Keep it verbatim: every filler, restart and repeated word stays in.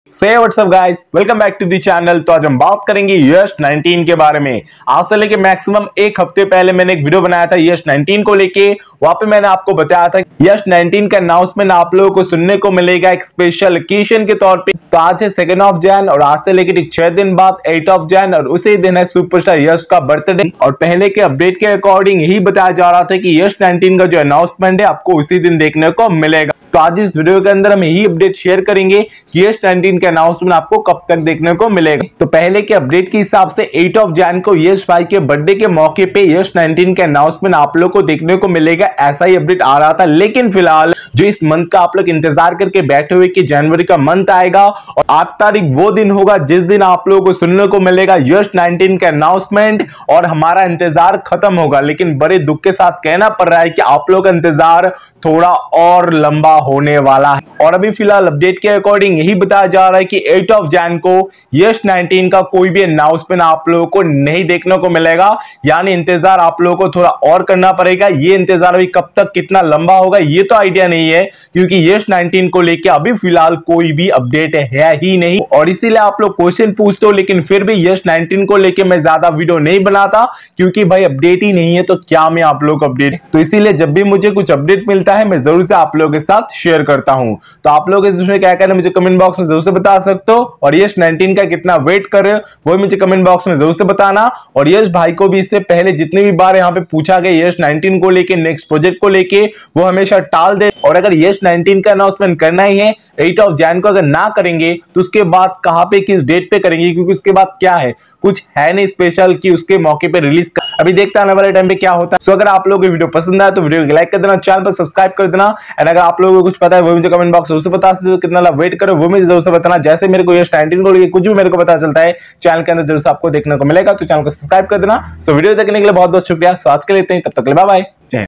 से what's up guys, welcome back to the channel. तो आज हम बात करेंगे यश नाइनटीन के बारे में। आज से लेके मैक्सिमम एक हफ्ते पहले मैंने एक वीडियो बनाया था यश नाइनटीन को लेके। वहां पे मैंने आपको बताया था यश नाइनटीन का अनाउंसमेंट आप लोगों को सुनने को मिलेगा एक स्पेशल ओकेजन के तौर पे। तो आज है सेकेंड ऑफ जैन और आज से लेके ठीक छह दिन बाद एट ऑफ जैन और उसी दिन है सुपरस्टार यश का बर्थडे। और पहले के अपडेट के अकॉर्डिंग यही बताया जा रहा था कि यश नाइनटीन का जो अनाउंसमेंट है आपको उसी दिन देखने को मिलेगा। तो आज इस वीडियो के अंदर हम यही अपडेट शेयर करेंगे कि यश नाइनटीन के अनाउंसमेंट आपको कब तक देखने को मिलेगा। तो पहले के अपडेट के हिसाब से एट ऑफ जैन को यश भाई के बर्थडे के मौके पे यश नाइनटीन के अनाउंसमेंट आप लोग को देखने को मिलेगा, ऐसा ही अपडेट आ रहा था। लेकिन फिलहाल जो इस मंथ का आप लोग इंतजार करके बैठे हुए कि जनवरी का मंथ आएगा और आठ तारीख वो दिन होगा जिस दिन आप लोगों को सुनने को मिलेगा यश नाइनटीन का अनाउंसमेंट और हमारा इंतजार खत्म होगा। लेकिन बड़े दुख के साथ कहना पड़ रहा है कि आप लोग का इंतजार थोड़ा और लंबा होने वाला है। और अभी फिलहाल अपडेट के अकॉर्डिंग यही बताया जा रहा है कि एट ऑफ जैन को यश नाइनटीन का कोई भी अनाउंसमेंट आप लोगों को नहीं देखने को मिलेगा, यानी इंतजार आप लोगों को थोड़ा और करना पड़ेगा। ये इंतजार अभी कब तक कितना लंबा होगा ये तो आइडिया नहीं है, क्योंकि यश नाइनटीन को लेके अभी फिलहाल कोई भी अपडेट है ही नहीं। और इसीलिए आप लोग क्वेश्चन पूछते हो, लेकिन फिर भी यश नाइनटीन को लेके मैं ज्यादा वीडियो नहीं बनाता, क्योंकि भाई अपडेट ही नहीं है तो क्या मैं आप लोग अपडेट। तो इसीलिए जब भी मुझे कुछ अपडेट मिलता है मैं जरूर से आप लोगों के साथ शेयर करता हूं। तो आप लोग इसमें क्या करना मुझे कमेंट बॉक्स में जरूर से बता सकते हो, और यश नाइनटीन का कितना वेट कर रहे हो वो मुझे कमेंट बॉक्स में जरूर से बताना। और यश भाई को भी इससे पहले जितनी भी बार यहाँ पे पूछा गया यश नाइनटीन को लेके नेक्स्ट प्रोजेक्ट को लेके, वो हमेशा टाल दे। और अगर यश नाइनटीन का अनाउंसमेंट करना ही है एट ऑफ जैन को अगर ना करेंगे तो उसके बाद कहां पे किस डेट पे करेंगे, क्योंकि उसके बाद क्या है कुछ है नहीं स्पेशल कि उसके मौके पे रिलीज कर। अभी देखते हैं आने वाले टाइम पे क्या होता है। सो अगर आप लोगों को वीडियो पसंद आए तो वीडियो को लाइक कर देना, चैनल पर सब्सक्राइब कर देना। एंड अगर आप लोगों को कुछ पता है वो मुझे कमेंट बॉक्स में जरूर से बता सकते हो, कितना लव वेट करो वो मुझे जरूर से बताना। जैसे मेरे को यश नाइनटीन को कुछ भी मेरे को पता चलता है चैनल के अंदर जरूर से आपको देखने को मिलेगा, तो चैनल को सब्सक्राइब कर देना। सो वीडियो देखने के लिए बहुत बहुत शुक्रिया। सो आज के लिए इतना ही, तब तक के लिए बाय बाय, जय हिंद।